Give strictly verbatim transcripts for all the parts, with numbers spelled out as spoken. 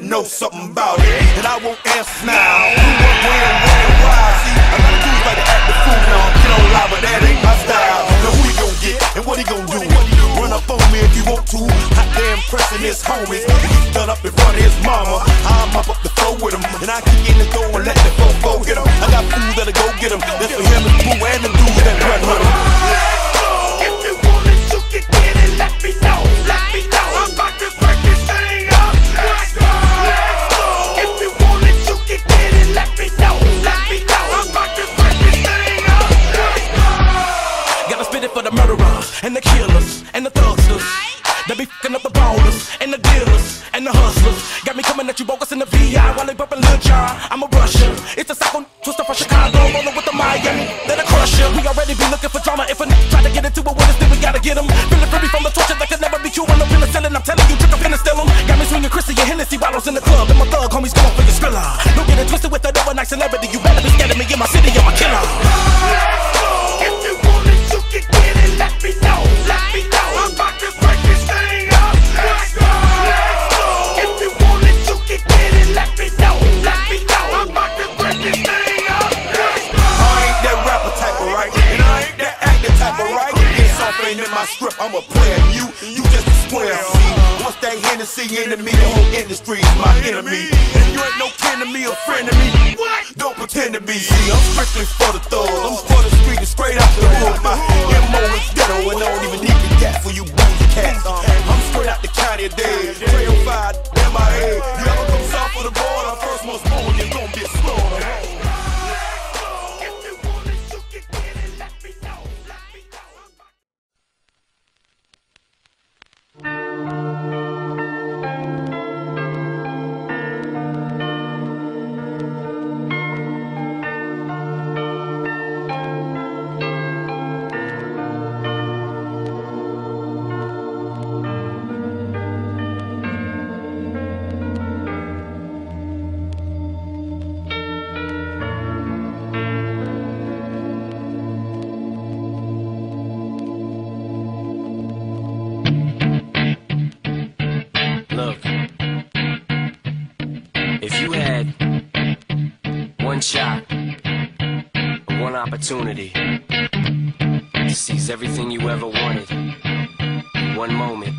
know something about it, and I won't answer now. Who, what, when, where, and why? See, I gotta do like to act the fool now. Get on live, but that ain't my style. Now who he gon' get, and what he gon' do? Run up on me if you want to. Hot damn pressing his homies. He's done up in front of his mama. I'm up up the floor with him, and I kick in the door and let the fofo get him. I got fools that'll go get him. That's for him and Boo and them dudes that run with him. If you want it, you can get it. Let me know, let me know. I'm about to break this thing up. Let's go. If you want it, you can get it. Let me know, let me know. I'm about to break this thing up. Let's go. Gotta spit it for the murderers and the killers and the thugsters. They be fucking up the ballers and the dealers and the hustlers. Got me coming at you bogus in the V I while they bumpin' Lil Jon. I'm a Russia. It's a psycho twister from Chicago, rollin' with the Miami. They're the crusher. We already be looking for drama. If a n try to get into it with us, then we gotta get them. Feeling free from the torture that could never be cured. I'm penicillin. I'm telling you, trick up in the still 'em. Got me swinging Chrissy and Hennessy bottles in the club, and my thug homies going for your skrilla. Don't get it twisted with that overnight celebrity. You better be scared of me in my city. I'm a killer. If you want it, you can get it. Let me know, let me know. I'm about to break this thing up. Let's go. If you want it, you can get it. Let me know, let me know. I'm about to break this thing up. Let's go. I ain't that rapper type of right, and I ain't that actor type of right. This off ain't in my script. I'm a player. You, you just a square. See, once that Hennessy into me, the whole industry is my enemy. And you ain't no kin to me or friend to me. Don't pretend to be. See, I'm strictly for the thugs. I'm for the street and straight out the hood. My M O is ghetto, and I don't even need the gas for you boozy cats. I'm straight out the county of dead. three oh five, M I A. You ever come south of the border? First most born, you're gonna get slaughtered. If you want it, you can get it. Let me know, let me know. Look, if you had one shot, one opportunity to seize everything you ever wanted, in one moment,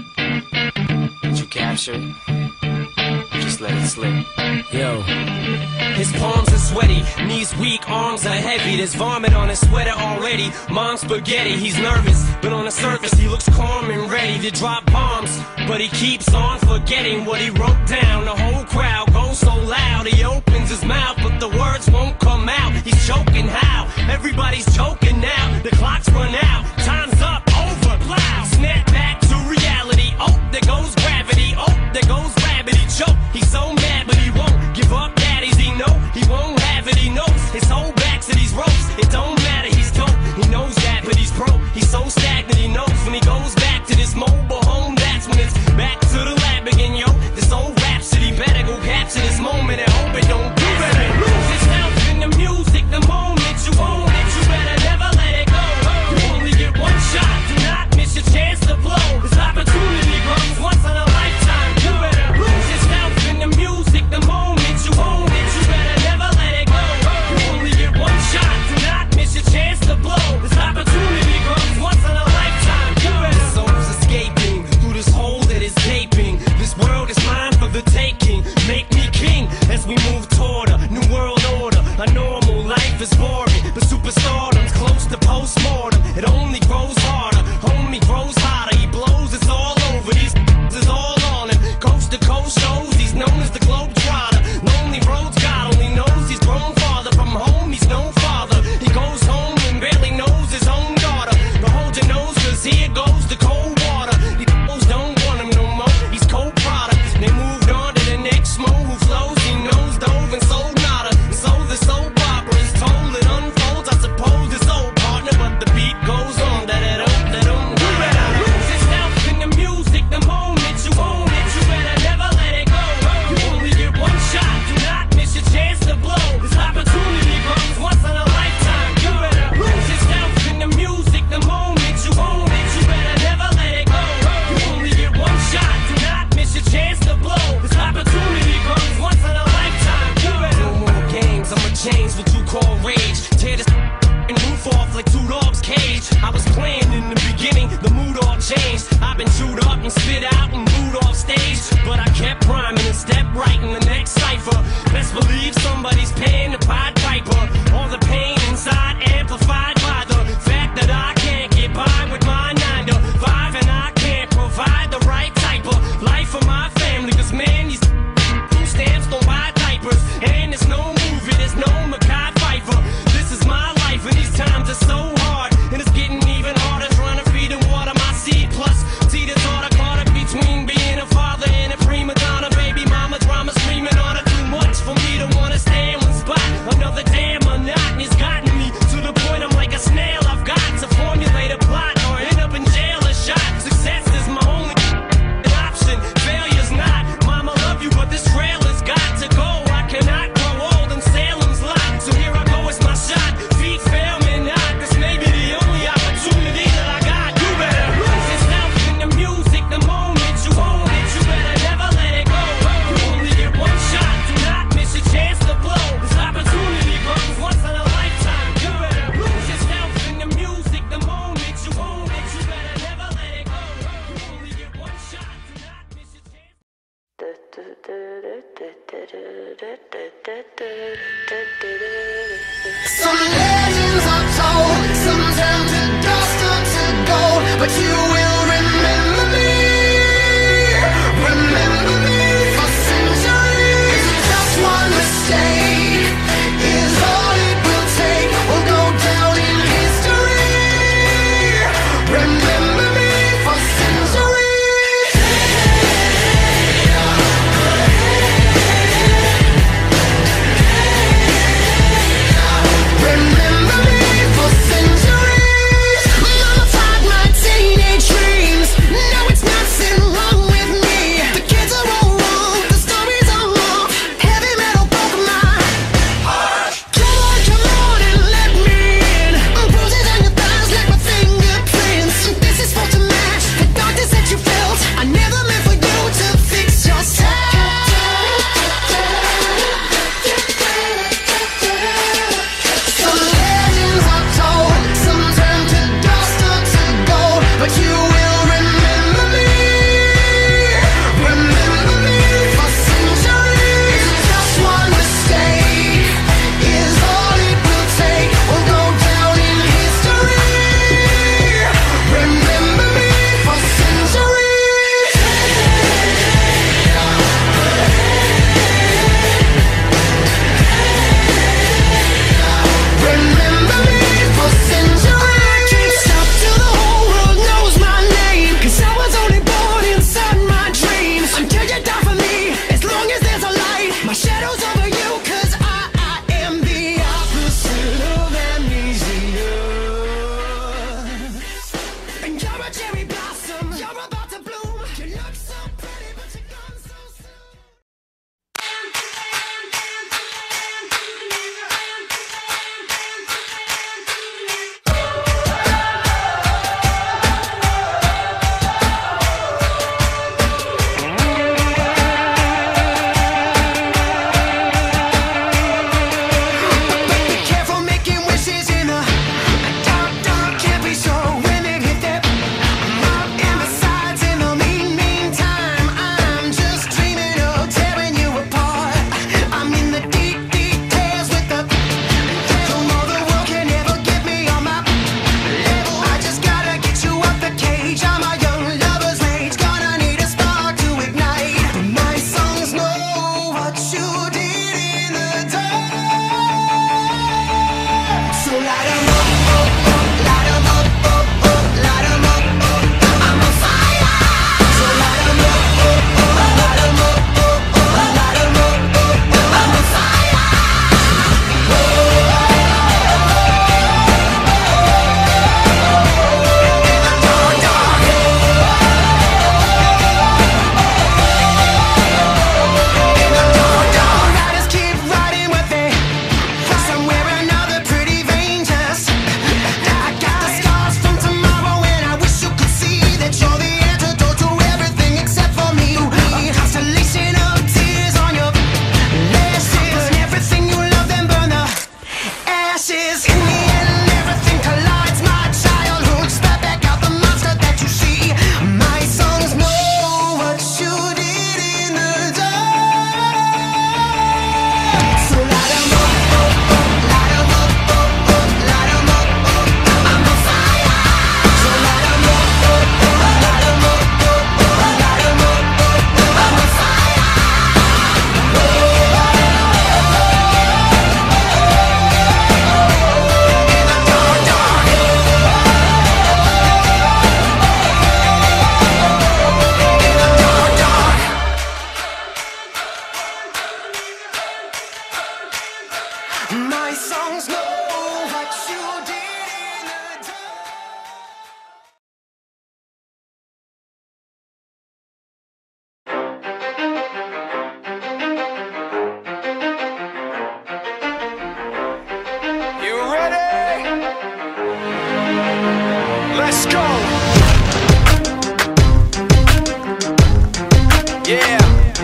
did you capture it? Just let it slip. Yo. His palms are sweaty, knees weak, arms are heavy. There's vomit on his sweater already. Mom's spaghetti, he's nervous, but on the surface he looks calm and ready to drop bombs. But he keeps on forgetting what he wrote down. The whole crowd goes so loud, he opens his mouth, but the words won't come out. He's choking how? Everybody's choking now. The clock's run out, time's up, over, plow. Snap back to reality. Oh, there goes gravity. Oh, there goes rabbit. He choke. He's so mad, but he won't give up. Daddies, he know he won't have it. He knows his whole back to these ropes. It don't matter. He's dope. He knows that, but he's broke. He's so stagnant. He knows when he goes back to this mobile home. That's when it's back to the lab again, yo. This old rhapsody better go capture this moment and hope it don't do better. Lose yourself in the music. The moment you own it, you better never let it go. You only get one shot. Do not miss your chance to blow. This opportunity comes once in a lifetime. You better lose yourself in the music. The moment you own it, you better never let it go. You only get one shot. Do not miss your chance to blow. This opportunity comes once in a lifetime. You better. Soul's escaping through this hole that is gaping. This world is mine for the taking. Make me king as we move toward a new world order. A normal life is boring, but superstardom's close to postmortem. It only grows harder, homie grows hotter. He blows, it's all over. These is all on him. Coast to coast shows, he's known as the Globetrotter. Lonely roads, God only knows he's grown farther from home. He's no father. He goes home and barely knows his own daughter. But hold your nose, cause here goes the cold water. These fools don't want him no more. He's cold product. They moved on to the next mo who flows. He knows dove and sold nada. And so the soap opera is told and unrolled. tear this roof off like two dogs' cage. I was playing in the beginning, the mood all changed. I've been chewed up and spit out and booed off stage, but I kept rhyming and stepped right in the next cipher. Best believe somebody's paying the Pied Piper. All the pain inside amplified by the fact that I can't get by with my nine to five, and I can't provide the right type of life for my family. Cause man, these food stamps don't buy diapers, and there's no movie, there's no Mackay Pfeiffer. This is my life, and these times are so hard, and it's getting even harder trying to feed and water my seed. Plus, see the thought I caught up between being a father and a prima donna. Baby mama drama screaming on her, too much for me to wanna stay in one spot. Another damn monotony's gotten me to the point I'm like a snail. I've got to formulate a plot or end up in jail or shot. Success is my only option, failure's not. Mama love you, but this trail has got to go. I cannot grow old in Salem's lot, so here I go, it's my shot. Feet fail me not, this may be the only opportunity that I got. You better lose yourself in the music the moment you own it. You better never let it go. You only get one shot, do not miss a chance to blow. This opportunity comes once in a lifetime. You better lose yourself in the music the moment you own it. You better never let it go. You only get one shot, do not miss a chance. Some legends are told, some turn to dust or to gold, but you will remember me, remember me for centuries. Just one mistake is all it will take. We'll go down in history. Remember me for centuries. Remember me for centuries. Mama tied my teenage dreams. No, it's nothing wrong with me. The kids are all wrong, the stories are wrong. Heavy metal broke my heart. Come on, come on and let me in. Bruises on your thighs like my fingerprints. This is supposed to match the darkness that you felt. I never meant for you to fix yourself. Some legends are told, some turn to dust or to gold, but you will remember me, remember me for centuries. Just one mistake is all it will take. We'll go down in history. Remember me for centuries. Remember me for centuries. I can't stop till the whole world knows my name, 'cause I was only born inside my dreams. Until you die for me, as long as there's a light, my shadow's over you, 'cause I, I am the opposite of amnesia. And you're a cherry blossom, you're about to bloom. You look so pretty, but you're gone so soon. Be careful making wishes in the dark, dark. Can't be sure when it hit that mark. And besides, in the mean, meantime, I'm just dreaming of tearing you apart. I'm in the deep, deep tears with the devil. No, the world can never get me on my level. I just gotta get you out the cage. I'm a young lover's rage, gonna need a spark to ignite. But my songs know what you did in the dark. So light 'em up, up, up, light 'em up, up, up, light 'em up, up, I'm on fire. So light 'em up, up, up, light 'em up, up, up, light 'em up, up, I'm on fire. Dark, dark. Riders keep riding what they somewhere another pretty vein just Let's go. Yeah.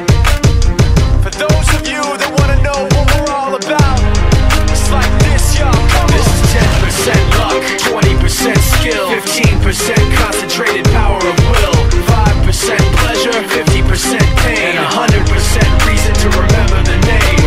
For those of you that want to know what we're all about, it's like this, y'all. This is ten percent luck, twenty percent skill, fifteen percent concentrated power of will, five percent pleasure, fifty percent pain, and one hundred percent reason to remember the name.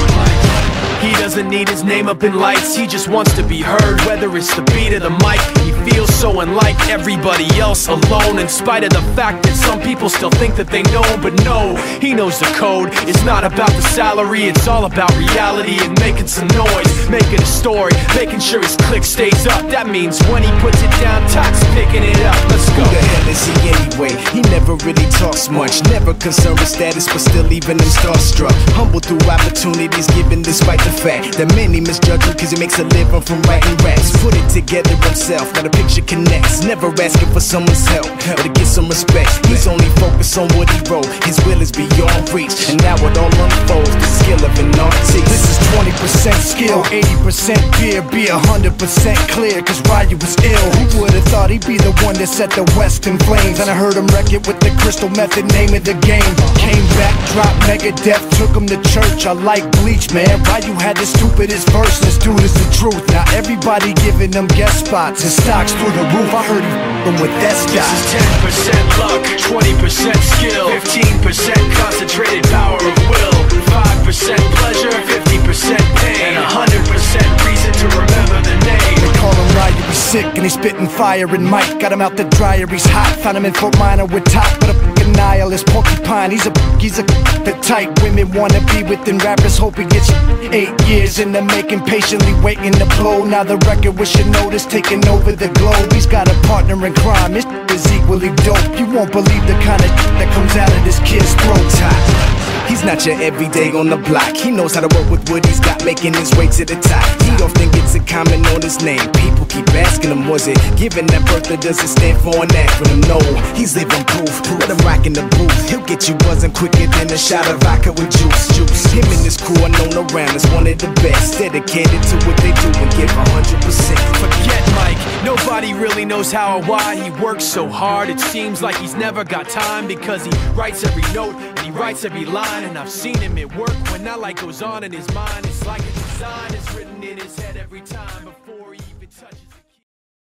He doesn't need his name up in lights, he just wants to be heard, whether it's the beat of the mic. He feels so unlike everybody else, alone, in spite of the fact that some people still think that they know. But no, he knows the code. It's not about the salary, it's all about reality and making some noise, making a story, making sure his click stays up. That means when he puts it down, Tox picking it up. Let's go. Who the hell is he anyway? He never really talks much, never concerned with status, but still leaving him starstruck. Humble through opportunities given despite the fact that many misjudge him cause he makes a living from writing raps. Put it together himself, got a picture connects, never asking for someone's help or to get some respect. He's only focused on what he wrote, his will is beyond reach, and now it all unfolds, the skill of an artist. This is twenty percent skill, eighty percent beer, be one hundred percent clear, cause Ryu was ill. Who would've thought he'd be the one that set the West in flames? And I heard him wreck it with the crystal method, name of the game. Came back, dropped Megadeth, took him to church. I like Bleach, man. Ryu had the stupidest verse, this dude is the truth. Now everybody giving them guest spots and stocks through the roof. I heard he f***ing with that stock. This is ten percent luck, twenty percent skill, fifteen percent concentrated power of will, five percent pleasure, fifty percent pain, and one hundred percent reason to remember the name. They call him Ryu, he's sick and he's spitting fire and Mike got him out the dryer, he's hot. Found him in Fort Minor with top, but a f***ing nihilist porcupine. He's a he's a the type women wanna be within rappers, hope he gets eight years in the making, patiently waiting to blow. Now the record with your notice taking over the globe. He's got a partner in crime, his is equally dope. You won't believe the kind of that comes out of this kid's throat. He's not your everyday on the block. He knows how to work with what he's got, making his way to the top. He often gets a comment on his name. People keep asking him, was it given that birth or does it stand for an acronym? No, he's living proof. Let him rock in the booth. He'll get you buzzing quicker than a shot of vodka with juice. Juice. Him and his crew are known around as one of the best, dedicated to what they do and give one hundred percent. Forget Mike, nobody really knows how or why he works so hard. It seems like he's never got time because he writes every note and he writes every line. And I've seen him at work when that light goes on in his mind. It's like a design is written in his head every time before he even touches the key.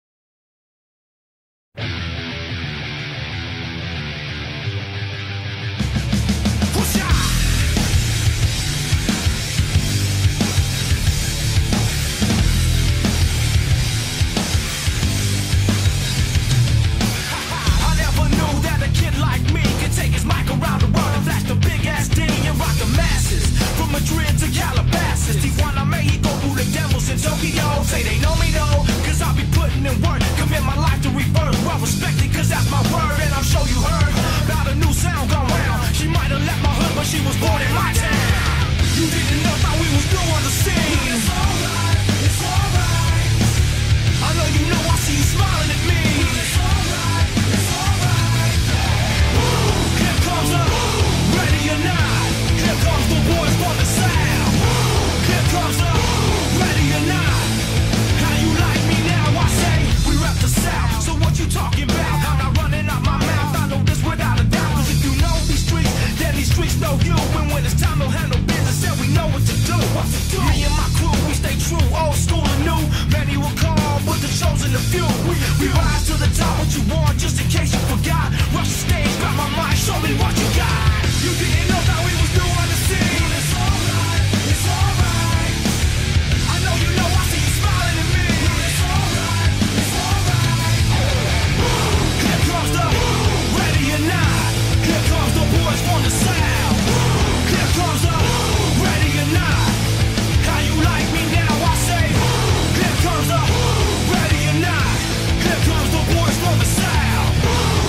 I never knew that a kid like me could take his mic around the world and flash the big ass D and rock the masses. From Madrid to Calabasas, Tijuana, Mexico, who the devils in Tokyo. Say they know me though, cause I be putting in work, commit my life to rebirth. Well respected, cause that's my word, and I'm sure you heard about a new sound gone round. She might have left my hood, but she was born in my town. You didn't know how we was new on the scene. It's alright, it's alright. I know you know I see you smiling at me. It's alright, it's alright. Here comes the ready or not. Here comes the boys for the sound. Here comes the ready or not. How you like me now? I say we rep the South. So what you talking about? I'm not running out my mouth. I know this without a doubt. Cause if you know these streets, then these streets know you. And when it's time to handle business, then we know what to do. What to do? Me and my crew, we stay true, old school and new. Many will call, but the chosen a few. We, we rise to the top. What you want, just in case you forgot. Rush the stage, grab my mic, show me what you got. You didn't know that we was new on the scene. It's alright, it's alright. I know you know I see you smiling at me. It's alright, it's alright. Here comes the ready or not. Here comes the boys from the sound. Here comes the ready or not. How you like me now? I say. Here comes the ready or not. Here comes the boys from the sound.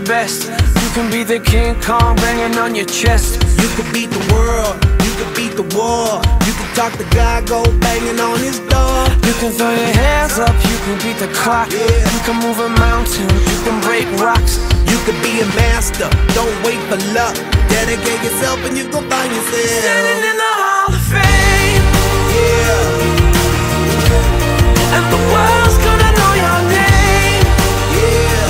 best. You can be the King Kong banging on your chest. You could beat the world, you could beat the war. You can talk to God, go banging on his door. You can throw your hands up, you can beat the clock. Yeah. You can move a mountain, you can break rocks. You could be a master, don't wait for luck. Dedicate yourself and you gon' find yourself Standing in the Hall of Fame. Yeah, And the world's gonna know your name. yeah,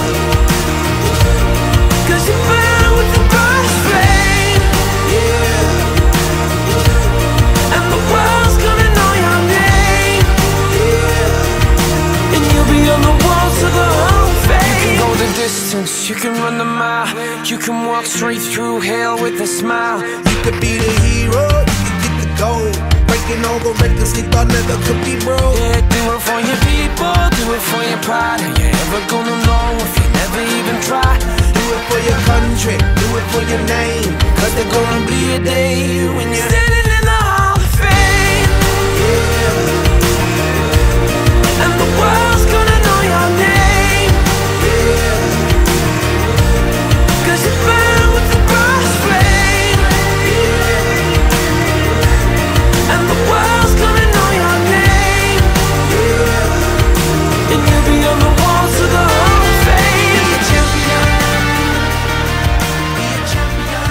Cause you burn with the brightest flame. yeah, And the world's gonna know your name. yeah. And you'll be on the walls of the Hall of Fame. You can go the distance, you can run the mile. You can walk straight through hell with a smile. You could be the hero, you could get the gold. Breaking all the records they thought never could be broke. Yeah, do it for your people, do it for your pride. Are you ever gonna know if you never even try? Do it for your country, do it for your name. Cause there's gonna be a day when you're Standing in the Hall of Fame. And the world's gonna know your name. Cause you burn with the brightest flame. And the world's gonna know your name. And you'll be on the walls of the Hall of Fame. Be a champion. Be a champion.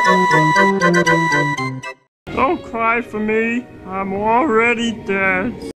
Don't cry for me, I'm already dead.